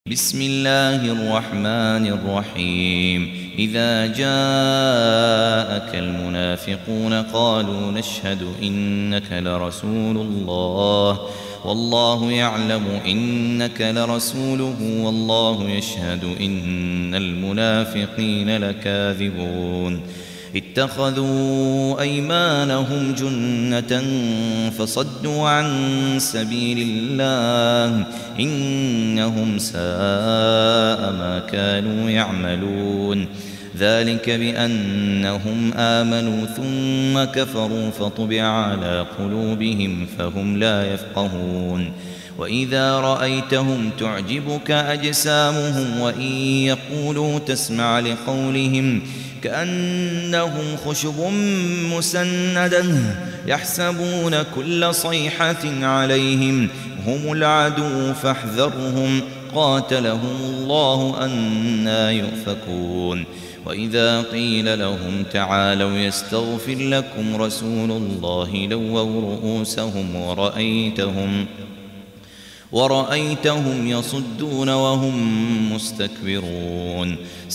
بسم الله الرحمن الرحيم. إذا جاءك المنافقون قالوا نشهد إنك لرسول الله والله يعلم إنك لرسوله والله يشهد إن المنافقين لكاذبون. اتخذوا أيمانهم جنة فصدوا عن سبيل الله إنهم ساء ما كانوا يعملون. ذلك بأنهم آمنوا ثم كفروا فطبع على قلوبهم فهم لا يفقهون. وإذا رأيتهم تعجبك أجسامهم وإن يقولوا تسمع لقولهم كأنهم خشب مسندة يحسبون كل صيحة عليهم هم العدو فاحذرهم قاتلهم الله أنى يؤفكون. وإذا قيل لهم تعالوا يستغفر لكم رسول الله لووا رؤوسهم ورأيتهم يصدون وهم مستكبرون.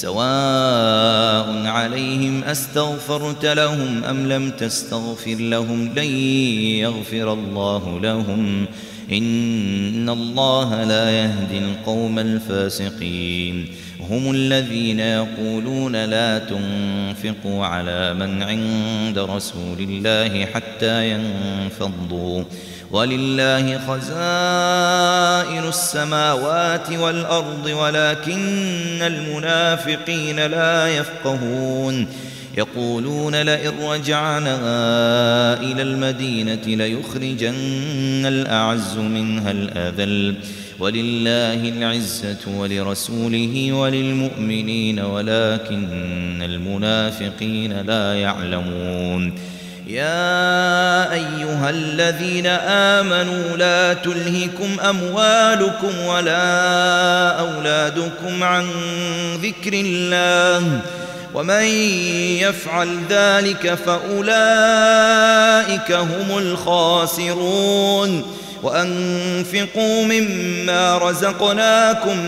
سواء عليهم أستغفرت لهم أم لم تستغفر لهم لن يغفر الله لهم إن الله لا يهدي القوم الفاسقين. هم الذين يقولون لا تنفقوا على من عند رسول الله حتى ينفضوا ولله خزائن السماوات والأرض ولكن المنافقين لا يفقهون. يقولون لئن رجعنا إلى المدينة ليخرجن الأعز منها الأذل ولله العزة ولرسوله وللمؤمنين ولكن المنافقين لا يعلمون. يا أيها الذين آمنوا لا تلهكم أموالكم ولا أولادكم عن ذكر الله ومن يفعل ذلك فأولئك هم الخاسرون. وأنفقوا مما رزقناكم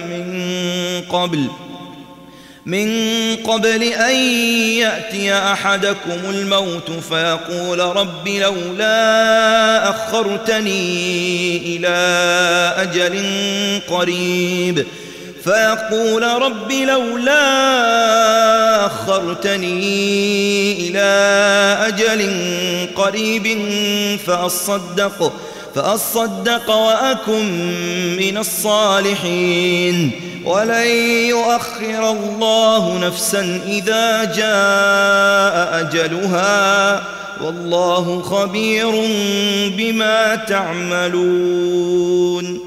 من قبل أن يأتي أحدكم الموت فيقول رب لولا أخرتني إلى أجل قريب فأصدق وأكن من الصالحين ولن يؤخر الله نفسا إذا جاء أجلها والله خبير بما تعملون.